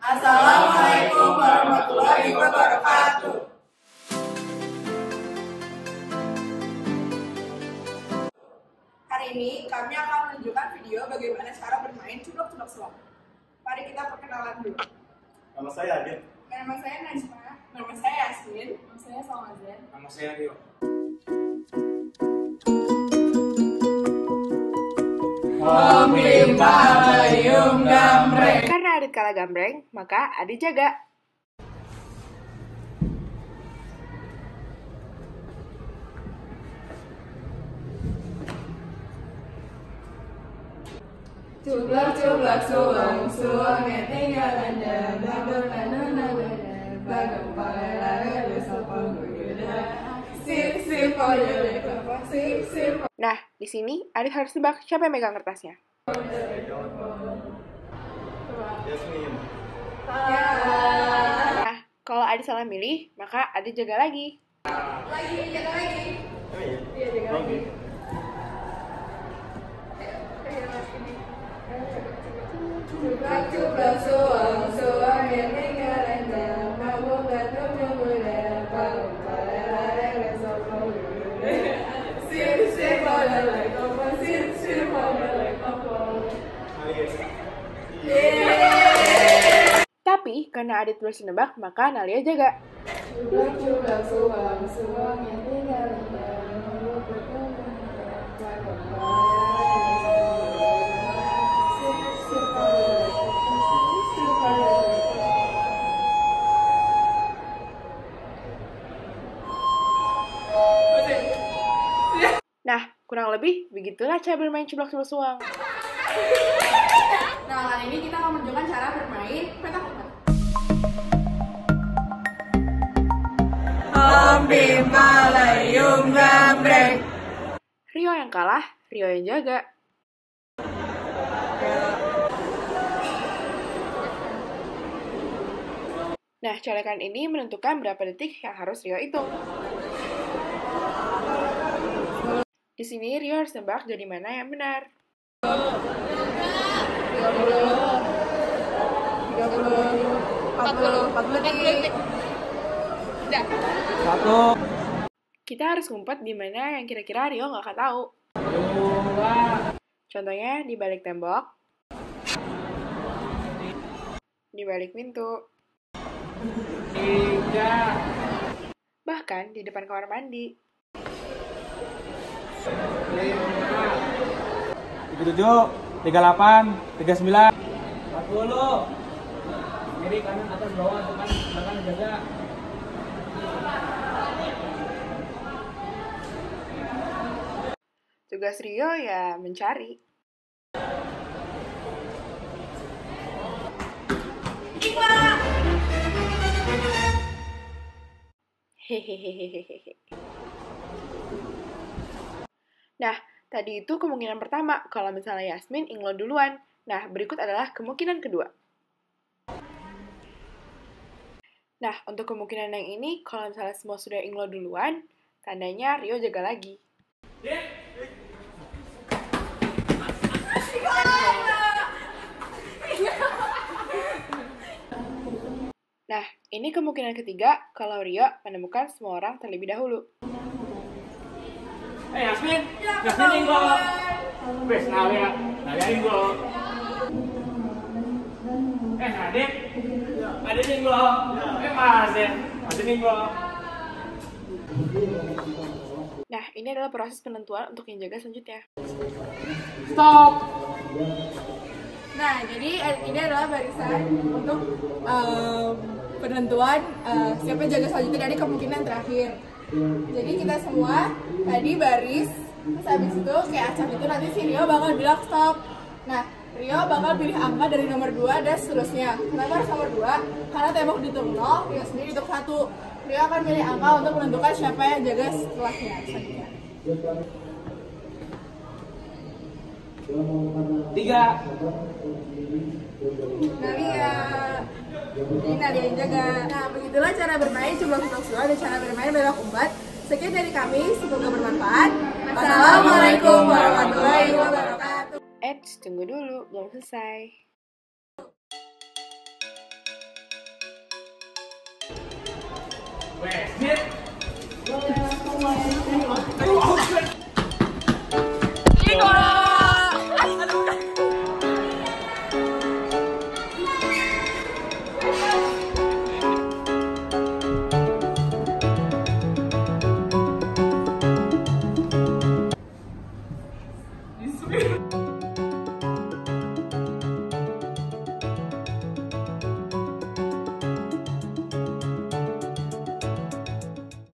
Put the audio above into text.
Assalamualaikum warahmatullahi wabarakatuh. Hari ini kami akan menunjukkan video bagaimana cara bermain cublok-cublok selang. Mari kita perkenalan dulu. Nama saya Adit. Nama saya Najma. Nama saya Yasmin. Nama saya Salmazen. Nama saya Rio. Karena Adit kalah gambreng, maka Adit jaga. Cublak-cublak suang yang tinggal anda, bagong palera sopong guda. Nah, di sini Adit harus tebak siapa yang megang kertasnya. Yasmin. Nah, kalau Adit salah milih, maka Adit jaga lagi. Jaga lagi. Oh iya? Iya, jaga lagi. Cublak-cublak suang yang tinggal anda, bagong palera sopong Tapi karena Adit terus menebak, maka Nalia jaga. Cublak-cublak suang yang tinggal anda, Nah, kurang lebih begitulah cara bermain cublak-cublak suang. Nah, kali ini kita akan menunjukkan cara bermain petak umpet. Bim Malayung gambreng. Rio yang kalah, Rio yang jaga. Nah, corekan ini menentukan berapa detik yang harus Rio hitung. Di sini Rio harus nebak dari mana yang benar. 30, 40 detik. Udah. 1. Kita harus ngumpet di mana yang kira-kira Rio nggak akan tahu. 2. Contohnya di balik tembok, di balik pintu, 3. bahkan di depan kamar mandi. 5. 37, 38, 39, 40. Kiri, kanan, atas, bawah, depan, belakang, jaga. Tugas Rio ya mencari. Hehehehehe. Nah, tadi itu kemungkinan pertama kalau misalnya Yasmin inglot duluan. Nah, berikut adalah kemungkinan kedua. Nah, untuk kemungkinan yang ini, kalau misalnya semua sudah inglot duluan, tandanya Rio jaga lagi. Nah, ini kemungkinan ketiga kalau Rio menemukan semua orang terlebih dahulu. Yasmin! Yasmin inglot! Wes, Nalia inglot! Adit! Adit inglot! Adit inglot! Nah, ini adalah proses penentuan untuk yang jaga selanjutnya. Stop! Nah, jadi ini adalah barisan untuk penentuan siapa yang jaga selanjutnya dari kemungkinan terakhir. Jadi kita semua tadi baris, terus habis itu kayak acak itu nanti si Rio bakal bilang stop. Nah, Rio bakal pilih angka dari nomor 2 dan seterusnya. Kenapa harus nomor 2? Karena tembok dihitung 0, Rio sendiri hitung 1. Rio akan pilih angka untuk menentukan siapa yang jaga setelahnya. 3. Nalia. Ini Nalia yang jaga. Nah, begitulah cara bermain cublak-cublak suang dan cara bermain petak umpet. Sekian dari kami, semoga bermanfaat. Assalamualaikum warahmatullahi wabarakatuh. Tunggu dulu, belum selesai. Wes, dit.